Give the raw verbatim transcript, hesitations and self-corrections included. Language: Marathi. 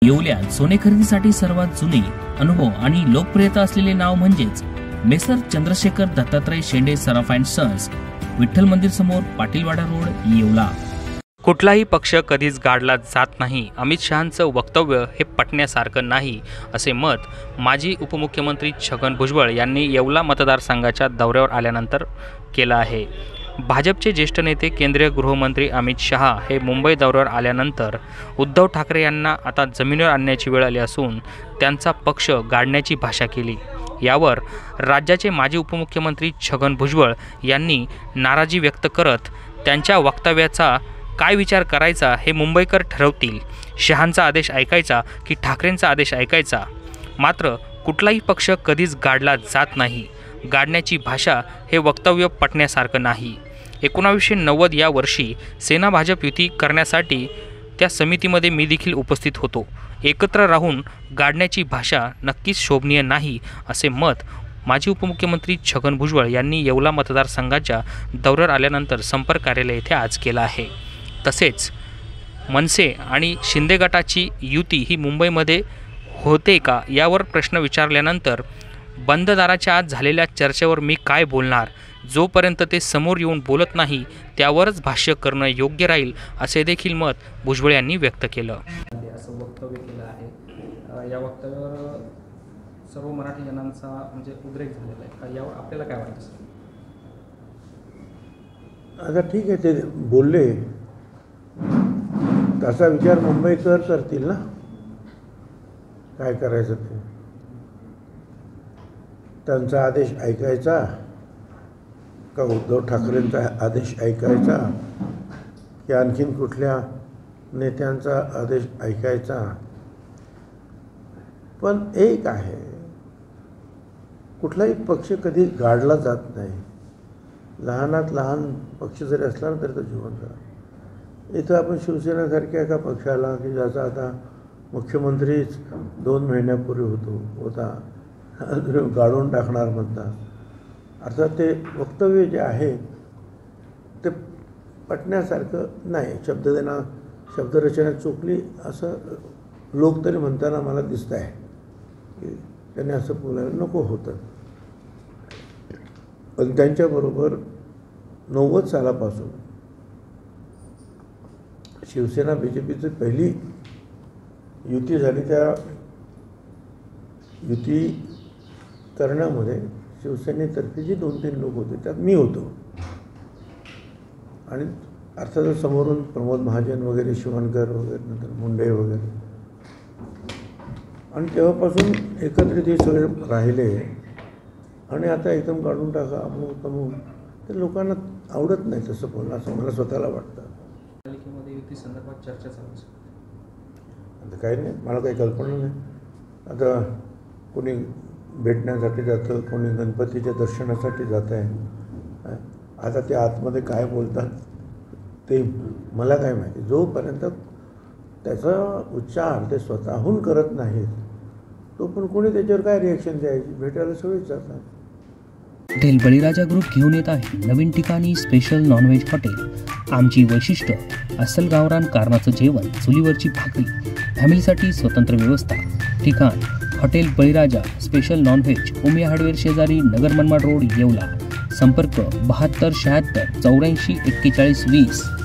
येवल्यात सोने खरेदीसाठी सर्वात जुने अनुभव आणि लोकप्रियता असलेले नाव म्हणजेच messrs Chandrashekhar Dattatray Shende Saraf and sons, Vitthal Mandir समोर, पाटीलवाडा रोड, येवला। कुठलाही पक्ष कधीच गाडला जात नाही। अमित शहांचं वक्तव्य हे पटण्यासारखं नाही, असे मत माजी उपमुख्यमंत्री छगन भुजबळ यांनी येवला मतदारसंघाच्या दौऱ्यावर आल्यानंतर केलं आहे। भाजपचे ज्येष्ठ नेते केंद्रीय गृहमंत्री अमित शहा हे मुंबई दौऱ्यावर आल्यानंतर उद्धव ठाकरे यांना आता जमिनीवर आणण्याची वेळ आली असून त्यांचा पक्ष गाडण्याची भाषा केली। यावर राज्याचे माजी उपमुख्यमंत्री छगन भुजबळ यांनी नाराजी व्यक्त करत त्यांच्या वक्तव्याचा काय विचार करायचा हे मुंबईकर ठरवतील। शहांचा आदेश ऐकायचा की ठाकरेंचा आदेश ऐकायचा? मात्र कुठलाही पक्ष कधीच गाडला जात नाही। गाडण्याची भाषा हे वक्तव्य पटण्यासारखं नाही। एकोणावीसशे नव्वद या वर्षी सेना भाजप युती करण्यासाठी त्या समितीमध्ये मी देखील उपस्थित होतो। एकत्र राहून गाडण्याची भाषा नक्कीच शोभनीय नाही, असे मत माजी उपमुख्यमंत्री छगन भुजबळ यांनी येवला मतदारसंघाच्या दौऱ्यावर आल्यानंतर संपर्क कार्यालय येथे आज केलं आहे। तसेच मनसे आणि शिंदे गटाची युती ही मुंबईमध्ये होते का यावर प्रश्न विचारल्यानंतर बंद दाराच्या आत झालेल्या चर्चेवर मी काय बोलणार, जोपर्यंत ते समोर येऊन बोलत नाही त्यावरच भाष्य करणं योग्य राहील, असे देखील मत भुजबळ यांनी व्यक्त केलं। असं वक्तव्य केलं आहे। या वक्तव्यावर सर्व मराठी जनांचा म्हणजे उद्रेक झालेला आहे का, यावर आपल्याला काय वाटतं? आता ठीक आहे, ते बोलले त्याचा विचार मुंबईकर करतील ना, काय करायचं ते। त्यांचा आदेश ऐकायचा का उद्धव ठाकरेंचा आदेश ऐकायचा की आणखीन कुठल्या नेत्यांचा आदेश ऐकायचा? पण एक आहे, कुठलाही पक्ष कधी गाडला जात नाही। लहानात लहान पक्ष जरी असला ना तरी तो जिवंत राहतो। इथं आपण शिवसेनेसारख्या एका पक्षाला की ज्याचा आता मुख्यमंत्रीच दोन महिन्यापूर्वी होतो होता गाडून टाकणार म्हणतात, अर्थात ते वक्तव्य जे आहे ते पटण्यासारखं नाही। शब्द देणं शब्दरचना चुकली असं लोक तरी म्हणताना मला दिसत आहे की त्यांनी असं बोलायला नको होतं। पण त्यांच्याबरोबर नव्वद सालापासून शिवसेना बी जे पीची पहिली युती झाली, त्या युती करण्यामध्ये शिवसेनेतर्फे जी दोन तीन लोक होते त्यात मी होतो आणि अर्थातच समोरून प्रमोद महाजन वगैरे, शिवणकर वगैरे, नंतर मुंडे वगैरे, आणि तेव्हापासून एकत्रित हे सगळे राहिले आणि आता एकदम काढून टाका अमुक तमुक, ते लोकांना आवडत नाही तसं बोलणं, असं मला स्वतःला वाटतं। युती संदर्भात चर्चा चालू आहे आता काही नाही, मला काही कल्पना नाही। आता कोणी भेटण्यासाठी जातं, कोणी गणपतीच्या दर्शनासाठी जात आहे। आता ते आतमध्ये काय बोलतात ते मला काय माहिती। जोपर्यंत त्याचा उच्चार ते स्वतःहून करत नाहीत तो पण कोणी त्याच्यावर काय रिॲक्शन द्यायची, भेटायला सगळेच जातात। हॉटेल बळीराजा ग्रुप घेऊन येत आहे नवीन ठिकाणी स्पेशल नॉनव्हेज हॉटेल। आमची वैशिष्ट्य अस्सल गावरान कारणाचं जेवण, चुलीवरची भाकरी, फॅमिलीसाठी स्वतंत्र व्यवस्था। ठिकाण हॉटेल बळीराजा स्पेशल नॉनव्हेज, उमिया हार्डवेअर शेजारी, नगर मनमाड रोड, येवला। संपर्क बहात्तर शहात्तर चौऱ्याऐंशी एक्केचाळीस वीस।